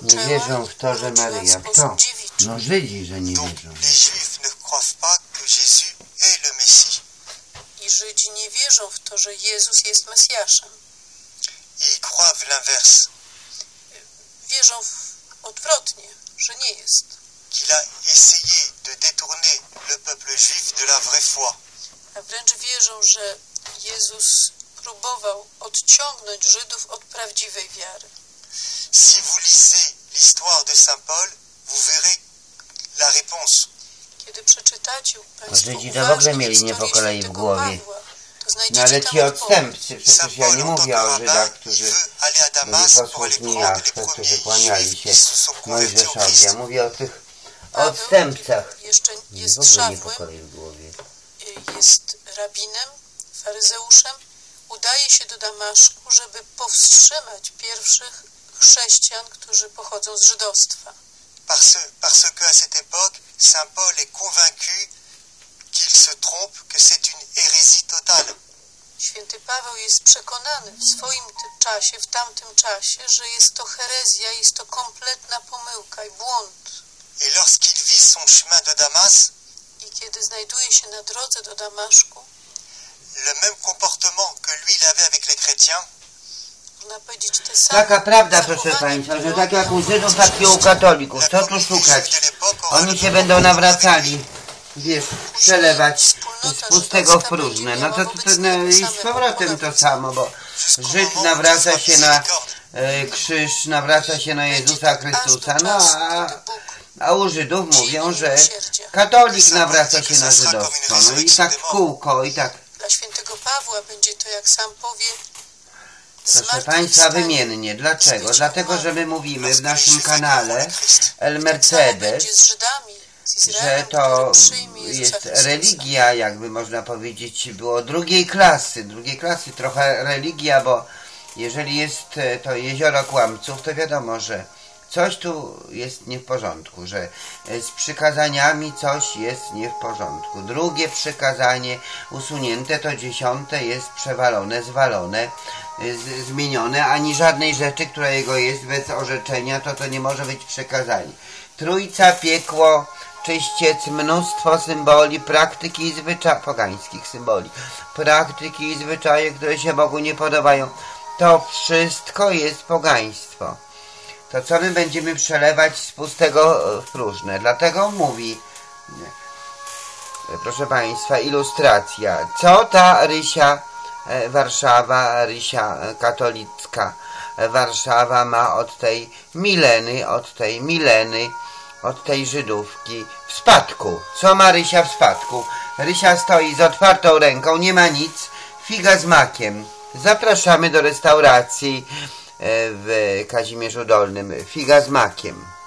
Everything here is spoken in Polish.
Nie wierzą w to, że Maryja. Kto? No Żydzi, że nie wierzą. I Żydzi nie wierzą w to, że Jezus jest Mesjaszem. Wierzą odwrotnie, że nie jest. Qu'il a essayé de détourner le peuple juif de la vraie foi. A wręcz wierzą, że Jezus próbował odciągnąć Żydów od prawdziwej wiary. Si vous lisez l'histoire de Saint Paul, vous verrez la réponse. Kiedy przeczytacie Państwo Żydzi to w ogóle mieli nie po kolei w głowie. No ale ci odstępcy, przecież ja nie mówię o Żydach, którzy byli posłuszni Jahwe, którzy kłaniali się Mojżeszowi. Ja mówię o tych odstępcach. Jeszcze jest w ogóle nie po szawłem, kolei w głowie. jest rabinem, faryzeuszem, udaje się do Damaszku, żeby powstrzymać pierwszych chrześcijan, którzy pochodzą z żydostwa. Parce que à cette époque, Saint Paul est convaincu qu'il se trompe, que c'est une hérésie totale. Święty Paweł jest przekonany w swoim czasie, w tamtym czasie, że jest to herezja, jest to kompletna pomyłka i błąd. Et lorsqu'il vit son chemin de Damas, I kiedy znajduje się na drodze do Damaszku, le même comportement que lui il avait avec les chrétiens, można powiedzieć te same Taka prawda, proszę Państwa, że tak jak u Żydów, tak i u katolików. Co tu szukać? Oni się będą nawracali, wiesz, przelewać z pustego w próżne. No to i z powrotem to samo, bo Żyd nawraca się na krzyż, nawraca się na Jezusa Chrystusa, no a u Żydów mówią, że katolik nawraca się na żydostwo. No i tak w kółko, i tak. Dla świętego Pawła będzie to, jak sam powie, Proszę Państwa, wymiennie. Dlaczego? Dlatego, że my mówimy w naszym kanale El Mercedes, że to jest religia, jakby można powiedzieć, było drugiej klasy, trochę religia, bo jeżeli jest to jezioro kłamców, to wiadomo, że coś tu jest nie w porządku, że z przykazaniami coś jest nie w porządku. Drugie przykazanie usunięte, to 10 jest przewalone, zwalone, zmienione, ani żadnej rzeczy, która jego jest bez orzeczenia, to nie może być przykazanie. Trójca, piekło, czyściec, mnóstwo symboli, praktyki i zwyczajów, pogańskich symboli, praktyki i zwyczaje, które się Bogu nie podobają. To wszystko jest pogaństwo. To co my będziemy przelewać z pustego w próżne. Dlatego mówi, proszę Państwa, ilustracja. Co ta Rysia Warszawa, Rysia katolicka Warszawa ma od tej Mileny, od tej Żydówki w spadku? Co ma Rysia w spadku? Rysia stoi z otwartą ręką, nie ma nic, figa z makiem. Zapraszamy do restauracji w Kazimierzu Dolnym. Figa z makiem.